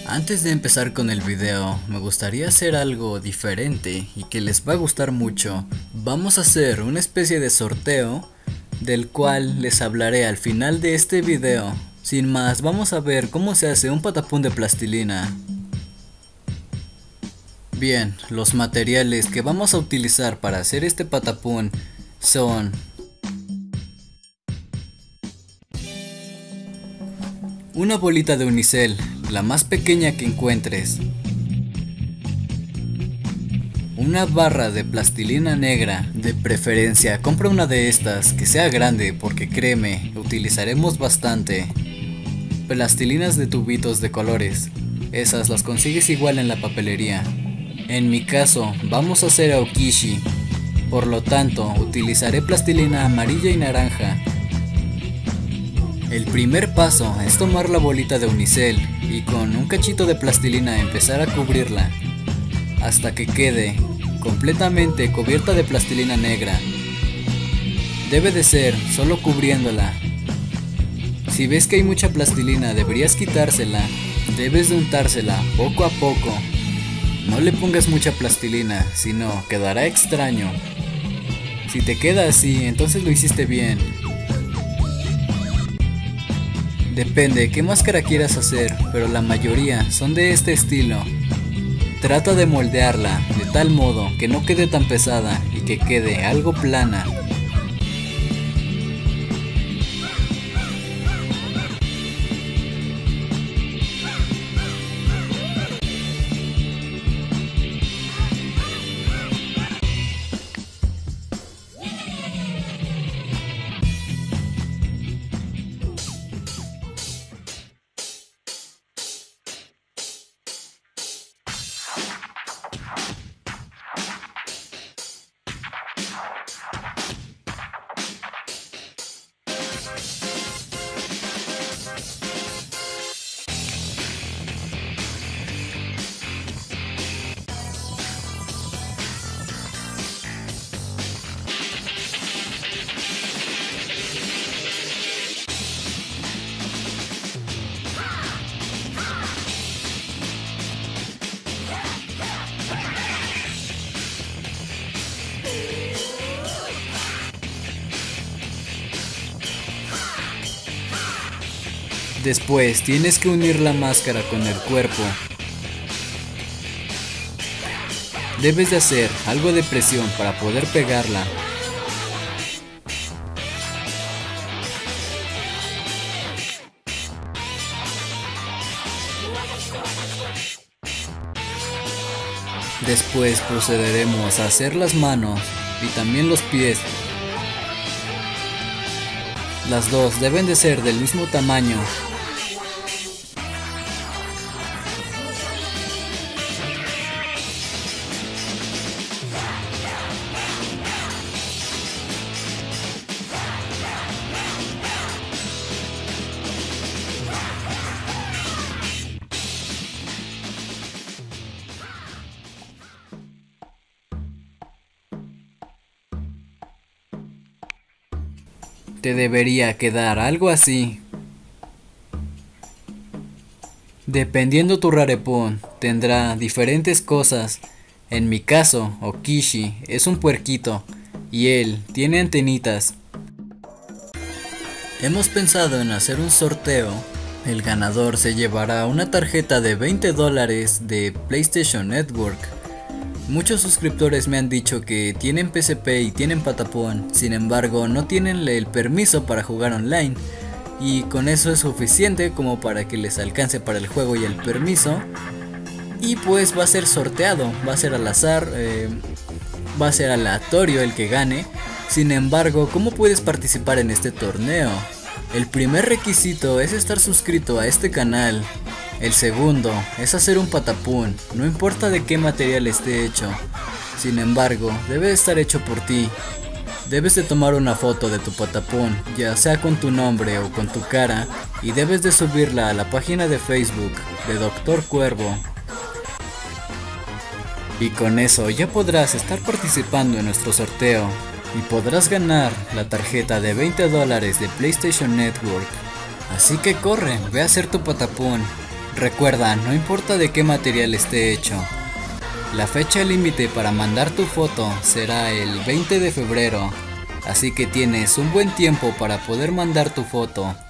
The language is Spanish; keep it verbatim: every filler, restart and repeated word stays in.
Antes de empezar con el video, me gustaría hacer algo diferente y que les va a gustar mucho. Vamos a hacer una especie de sorteo del cual les hablaré al final de este video. Sin más, vamos a ver cómo se hace un patapún de plastilina. Bien, los materiales que vamos a utilizar para hacer este patapún son una bolita de unicel, la más pequeña que encuentres, una barra de plastilina negra, de preferencia compra una de estas que sea grande porque créeme, lo utilizaremos bastante. Plastilinas de tubitos de colores, esas las consigues igual en la papelería. En mi caso vamos a hacer aokishi, por lo tanto utilizaré plastilina amarilla y naranja. El primer paso es tomar la bolita de unicel y con un cachito de plastilina empezar a cubrirla hasta que quede completamente cubierta de plastilina negra. Debe de ser solo cubriéndola. Si ves que hay mucha plastilina deberías quitársela, debes de untársela poco a poco. No le pongas mucha plastilina, si no quedará extraño. Si te queda así, entonces lo hiciste bien. Depende qué máscara quieras hacer, pero la mayoría son de este estilo. Trata de moldearla de tal modo que no quede tan pesada y que quede algo plana. Después tienes que unir la máscara con el cuerpo. Debes de hacer algo de presión para poder pegarla. Después procederemos a hacer las manos y también los pies. Las dos deben de ser del mismo tamaño. Te debería quedar algo así. Dependiendo tu rarepón, tendrá diferentes cosas. En mi caso, Okishi es un puerquito y él tiene antenitas. Hemos pensado en hacer un sorteo. El ganador se llevará una tarjeta de veinte dólares de PlayStation Network. Muchos suscriptores me han dicho que tienen P S P y tienen patapón, sin embargo no tienen el permiso para jugar online, y con eso es suficiente como para que les alcance para el juego y el permiso. Y pues va a ser sorteado, va a ser al azar, eh, va a ser aleatorio el que gane. Sin embargo, ¿cómo puedes participar en este torneo? El primer requisito es estar suscrito a este canal. El segundo es hacer un patapún, no importa de qué material esté hecho. Sin embargo, debe estar hecho por ti. Debes de tomar una foto de tu patapún, ya sea con tu nombre o con tu cara, y debes de subirla a la página de Facebook de Doctor Cuervo. Y con eso ya podrás estar participando en nuestro sorteo y podrás ganar la tarjeta de veinte dólares de PlayStation Network. Así que corre, ve a hacer tu patapón. Recuerda, no importa de qué material esté hecho. La fecha límite para mandar tu foto será el veinte de febrero, así que tienes un buen tiempo para poder mandar tu foto.